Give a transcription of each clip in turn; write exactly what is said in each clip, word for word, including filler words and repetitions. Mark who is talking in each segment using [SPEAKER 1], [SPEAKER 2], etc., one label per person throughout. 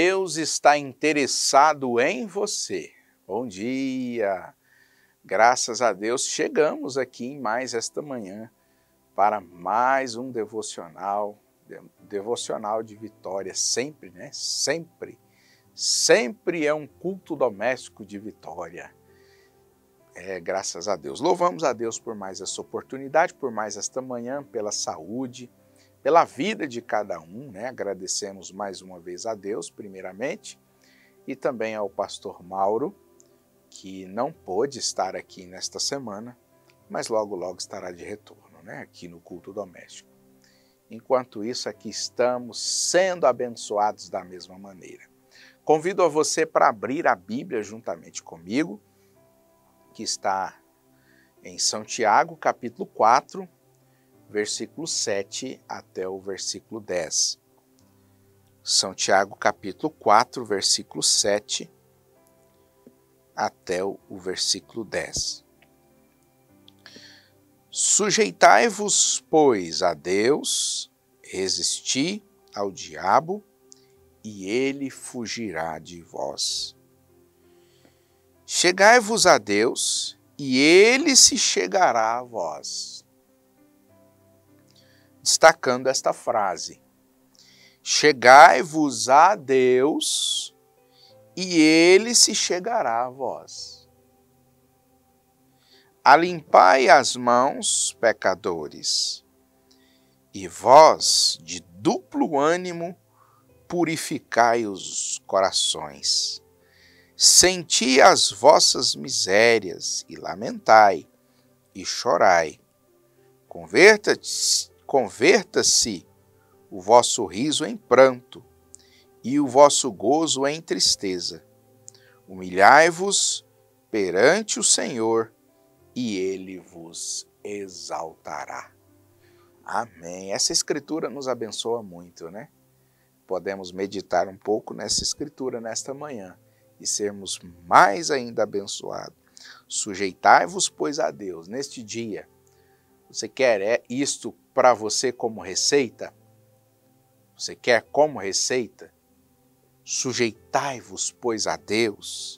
[SPEAKER 1] Deus está interessado em você. Bom dia! Graças a Deus chegamos aqui em mais esta manhã para mais um devocional, devocional de vitória, sempre, né? Sempre, sempre é um culto doméstico de vitória. É, graças a Deus. Louvamos a Deus por mais essa oportunidade, por mais esta manhã, pela saúde, pela vida de cada um, né? Agradecemos mais uma vez a Deus, primeiramente, e também ao pastor Mauro, que não pôde estar aqui nesta semana, mas logo, logo estará de retorno, né? Aqui no culto doméstico. Enquanto isso, aqui estamos sendo abençoados da mesma maneira. Convido a você para abrir a Bíblia juntamente comigo, que está em São Tiago, capítulo quatro, versículo sete até o versículo dez. São Tiago, capítulo quatro, versículo sete até o versículo dez. Sujeitai-vos, pois, a Deus, resisti ao diabo, e ele fugirá de vós. Chegai-vos a Deus, e ele se chegará a vós. Destacando esta frase: chegai-vos a Deus, e ele se chegará a vós. Alimpai as mãos, pecadores, e vós, de duplo ânimo, purificai os corações. Senti as vossas misérias, e lamentai, e chorai. Converta-se Converta-se o vosso riso em pranto e o vosso gozo em tristeza. Humilhai-vos perante o Senhor e ele vos exaltará. Amém. Essa escritura nos abençoa muito, né? Podemos meditar um pouco nessa escritura nesta manhã e sermos mais ainda abençoados. Sujeitai-vos, pois, a Deus neste dia. Você quer isto para você como receita? Você quer como receita? Sujeitai-vos, pois, a Deus.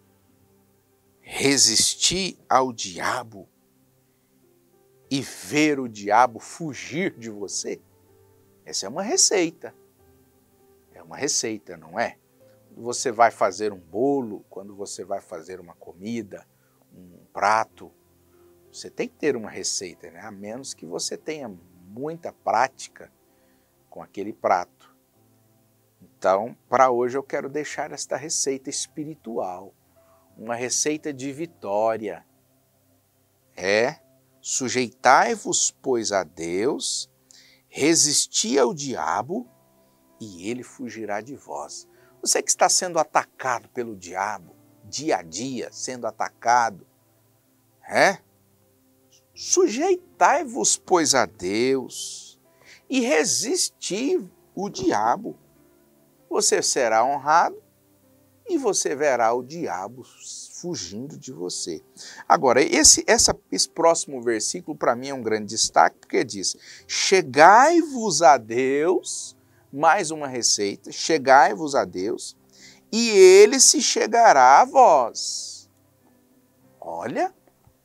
[SPEAKER 1] Resisti ao diabo e ver o diabo fugir de você. Essa é uma receita. É uma receita, não é? Quando você vai fazer um bolo, quando você vai fazer uma comida, um prato, você tem que ter uma receita, né? A menos que você tenha muita prática com aquele prato. Então, para hoje eu quero deixar esta receita espiritual, uma receita de vitória. É, sujeitai-vos, pois, a Deus, resisti ao diabo e ele fugirá de vós. Você que está sendo atacado pelo diabo, dia a dia, sendo atacado, é? Sujeitai-vos, pois, a Deus e resisti o diabo. Você será honrado e você verá o diabo fugindo de você. Agora, esse, essa, esse próximo versículo para mim é um grande destaque, porque diz: chegai-vos a Deus, mais uma receita, chegai-vos a Deus e ele se chegará a vós. Olha...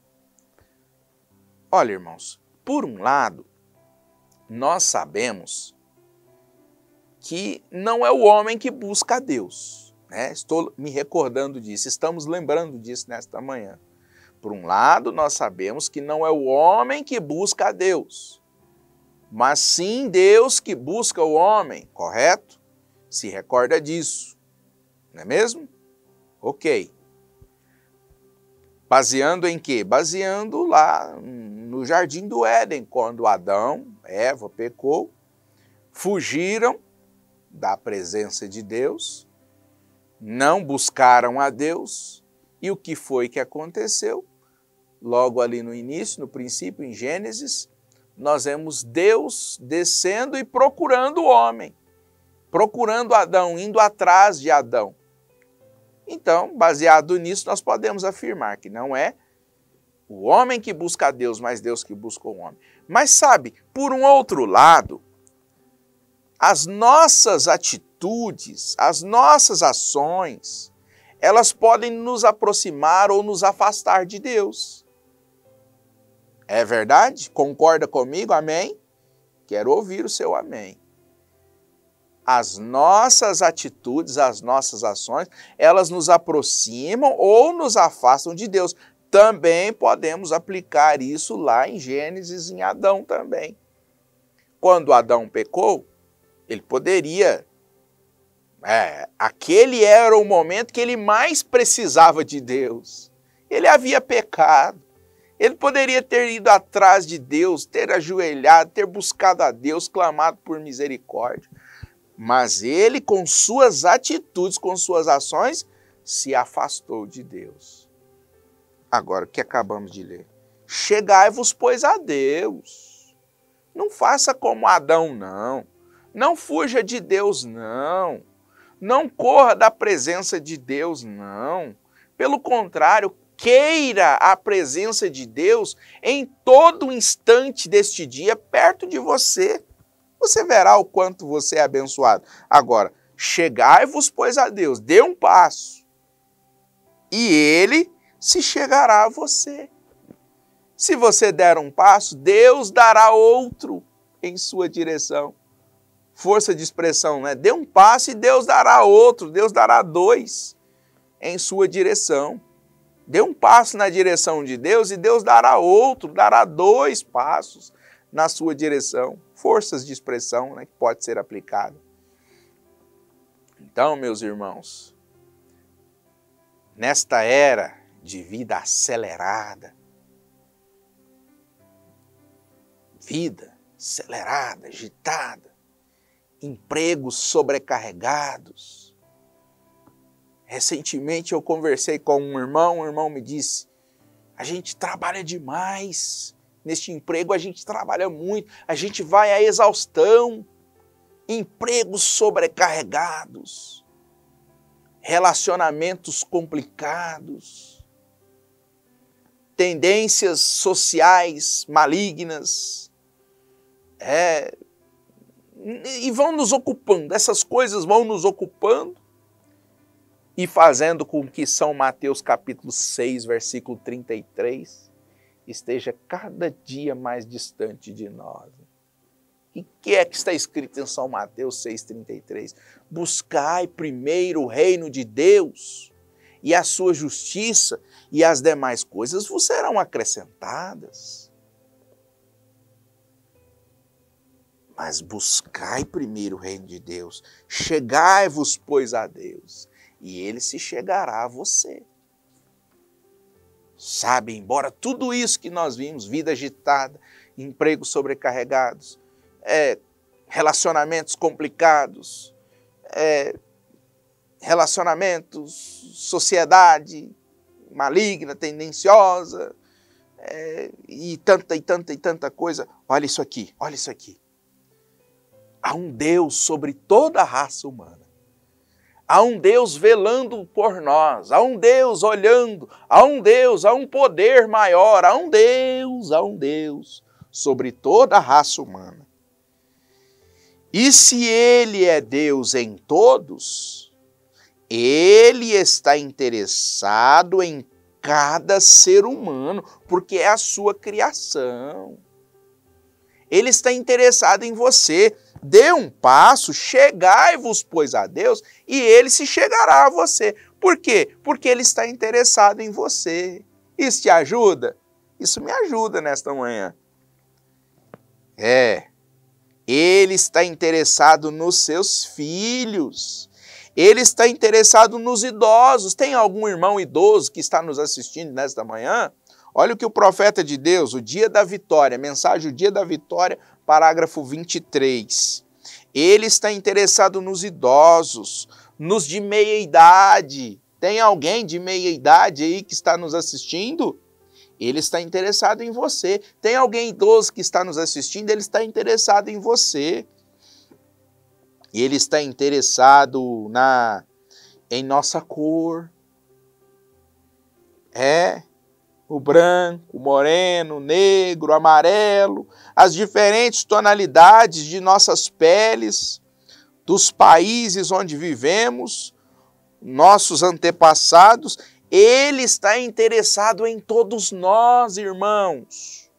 [SPEAKER 1] Olha, irmãos, por um lado, nós sabemos que não é o homem que busca a Deus, né? Estou me recordando disso, estamos lembrando disso nesta manhã. Por um lado, nós sabemos que não é o homem que busca a Deus, mas sim Deus que busca o homem, correto? Se recorda disso, não é mesmo? Ok. Baseando em quê? Baseando lá no jardim do Éden, quando Adão, Eva pecou, fugiram da presença de Deus, não buscaram a Deus, e o que foi que aconteceu? Logo ali no início, no princípio, em Gênesis, nós vemos Deus descendo e procurando o homem, procurando Adão, indo atrás de Adão. Então, baseado nisso, nós podemos afirmar que não é o homem que busca a Deus, mas Deus que busca o homem. Mas sabe, por um outro lado, as nossas atitudes, as nossas ações, elas podem nos aproximar ou nos afastar de Deus. É verdade? Concorda comigo? Amém? Quero ouvir o seu amém. As nossas atitudes, as nossas ações, elas nos aproximam ou nos afastam de Deus. Também podemos aplicar isso lá em Gênesis, em Adão também. Quando Adão pecou, ele poderia... É, aquele era o momento que ele mais precisava de Deus. Ele havia pecado. Ele poderia ter ido atrás de Deus, ter ajoelhado, ter buscado a Deus, clamado por misericórdia. Mas ele, com suas atitudes, com suas ações, se afastou de Deus. Agora, o que acabamos de ler? Chegai-vos, pois, a Deus. Não faça como Adão, não. Não fuja de Deus, não. Não corra da presença de Deus, não. Pelo contrário, queira a presença de Deus em todo instante deste dia perto de você. Você verá o quanto você é abençoado. Agora, chegai-vos, pois, a Deus. Dê um passo. E Ele se chegará a você. Se você der um passo, Deus dará outro em sua direção. Força de expressão, né? Dê um passo e Deus dará outro, Deus dará dois em sua direção. Dê um passo na direção de Deus e Deus dará outro, dará dois passos na sua direção. Forças de expressão, né, que pode ser aplicada. Então, meus irmãos, nesta era de vida acelerada, vida acelerada, agitada, empregos sobrecarregados. Recentemente eu conversei com um irmão, um irmão me disse, a gente trabalha demais, neste emprego a gente trabalha muito, a gente vai à exaustão, empregos sobrecarregados, relacionamentos complicados, tendências sociais malignas, é, e vão nos ocupando, essas coisas vão nos ocupando e fazendo com que São Mateus capítulo seis, versículo trinta e três, esteja cada dia mais distante de nós. E o que é que está escrito em São Mateus seis, trinta e três? Buscai primeiro o reino de Deus e a sua justiça, e as demais coisas vos serão acrescentadas. Mas buscai primeiro o reino de Deus, chegai-vos, pois, a Deus, e Ele se chegará a você. Sabe, embora tudo isso que nós vimos, vida agitada, empregos sobrecarregados, é, relacionamentos complicados, é, relacionamentos, sociedade maligna, tendenciosa, é, e tanta e tanta e tanta coisa, olha isso aqui, olha isso aqui. Há um Deus sobre toda a raça humana. Há um Deus velando por nós. Há um Deus olhando. Há um Deus, há um poder maior. Há um Deus, há um Deus sobre toda a raça humana. E se Ele é Deus em todos, Ele está interessado em cada ser humano, porque é a sua criação. Ele está interessado em você. Dê um passo, chegai-vos, pois, a Deus, e Ele se chegará a você. Por quê? Porque Ele está interessado em você. Isso te ajuda? Isso me ajuda nesta manhã. É, Ele está interessado nos seus filhos. Ele está interessado nos idosos. Tem algum irmão idoso que está nos assistindo nesta manhã? Olha o que o profeta de Deus, o dia da vitória, mensagem o dia da vitória, parágrafo vinte e três. Ele está interessado nos idosos, nos de meia idade. Tem alguém de meia idade aí que está nos assistindo? Ele está interessado em você. Tem alguém idoso que está nos assistindo? Ele está interessado em você. Ele está interessado na, em nossa cor. É... O branco, o moreno, o negro, o amarelo, as diferentes tonalidades de nossas peles. dos países onde vivemos, nossos antepassados, Ele está interessado em todos nós, irmãos.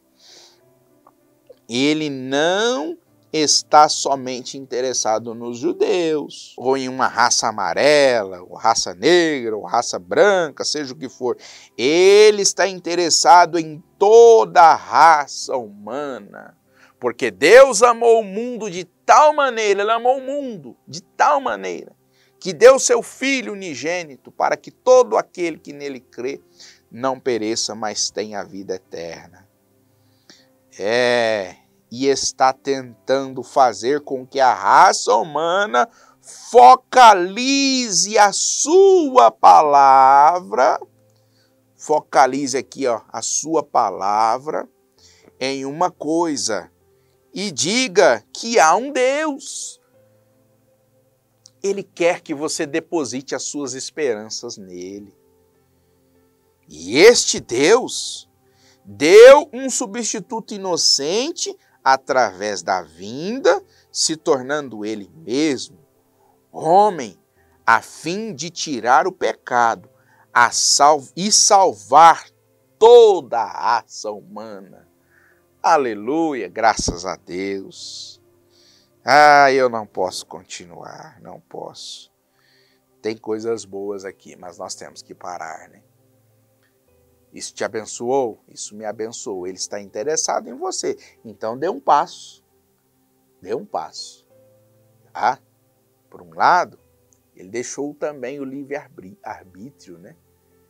[SPEAKER 1] Ele não está somente interessado nos judeus, ou em uma raça amarela, ou raça negra, ou raça branca, seja o que for. Ele está interessado em toda a raça humana, porque Deus amou o mundo de tal maneira, Ele amou o mundo de tal maneira, que deu seu Filho unigênito, para que todo aquele que nele crê não pereça, mas tenha a vida eterna. É... e está tentando fazer com que a raça humana focalize a sua palavra, focalize aqui, ó, a sua palavra em uma coisa e diga que há um Deus. Ele quer que você deposite as suas esperanças nele. E este Deus deu um substituto inocente através da vinda, se tornando ele mesmo homem, a fim de tirar o pecado a sal e salvar toda a raça humana. Aleluia, graças a Deus. Ah, eu não posso continuar, não posso. Tem coisas boas aqui, mas nós temos que parar, né? Isso te abençoou? Isso me abençoou. Ele está interessado em você. Então dê um passo. Dê um passo. Tá? Por um lado, ele deixou também o livre-arbítrio, né?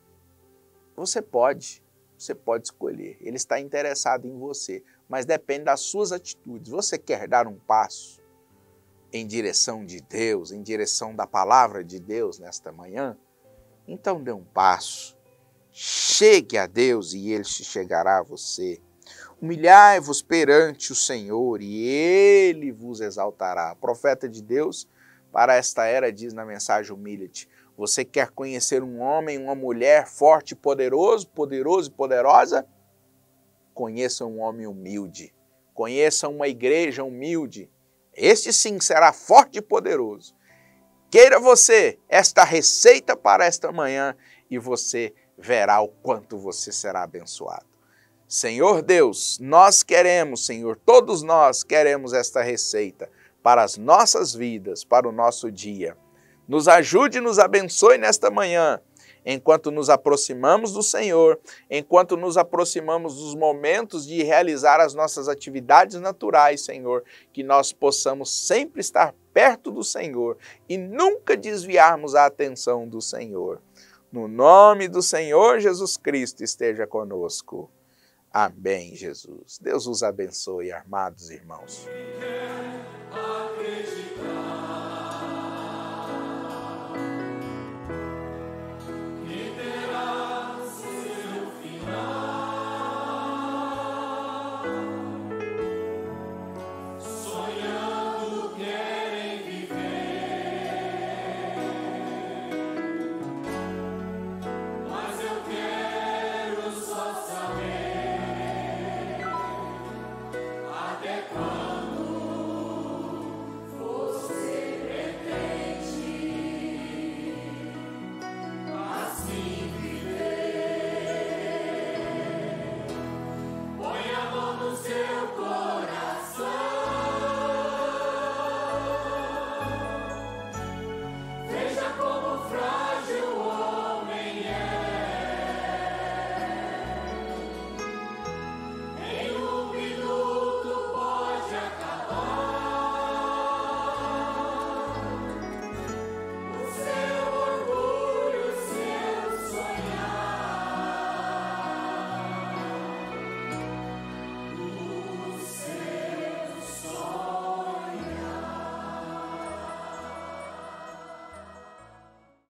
[SPEAKER 1] Você pode, você pode escolher. Ele está interessado em você, mas depende das suas atitudes. Você quer dar um passo em direção de Deus, em direção da palavra de Deus nesta manhã? Então dê um passo. Chegue a Deus e Ele se chegará a você. Humilhai-vos perante o Senhor e Ele vos exaltará. O profeta de Deus para esta era diz na mensagem humilha-te. Você quer conhecer um homem, uma mulher forte e poderoso, poderoso e poderosa? Conheça um homem humilde. Conheça uma igreja humilde. Este sim será forte e poderoso. Queira você esta receita para esta manhã e você verá o quanto você será abençoado. Senhor Deus, nós queremos, Senhor, todos nós queremos esta receita para as nossas vidas, para o nosso dia. Nos ajude e nos abençoe nesta manhã, enquanto nos aproximamos do Senhor, enquanto nos aproximamos dos momentos de realizar as nossas atividades naturais, Senhor, que nós possamos sempre estar perto do Senhor e nunca desviarmos a atenção do Senhor. No nome do Senhor Jesus Cristo esteja conosco. Amém, Jesus. Deus os abençoe, amados irmãos.